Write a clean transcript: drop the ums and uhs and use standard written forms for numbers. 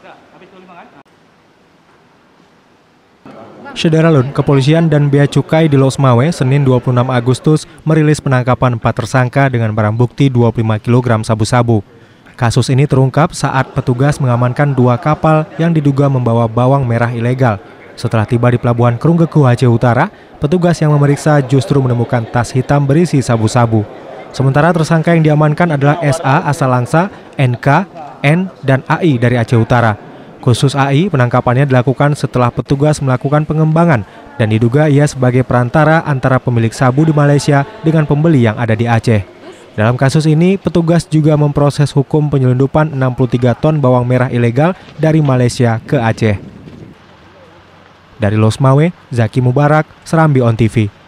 Syederalun, Kepolisian dan Bea Cukai di Losmawe, Senin 26 Agustus, merilis penangkapan 4 tersangka dengan barang bukti 25 kg sabu-sabu. Kasus ini terungkap saat petugas mengamankan 2 kapal yang diduga membawa bawang merah ilegal. Setelah tiba di Pelabuhan Krunggeku, Aceh Utara, petugas yang memeriksa justru menemukan tas hitam berisi sabu-sabu. Sementara tersangka yang diamankan adalah SA asal Langsa, NK, N, dan AI dari Aceh Utara. Khusus AI, penangkapannya dilakukan setelah petugas melakukan pengembangan dan diduga ia sebagai perantara antara pemilik sabu di Malaysia dengan pembeli yang ada di Aceh. Dalam kasus ini, petugas juga memproses hukum penyelundupan 63 ton bawang merah ilegal dari Malaysia ke Aceh. Dari Losmawe, Zaki Mubarak, Serambi On TV.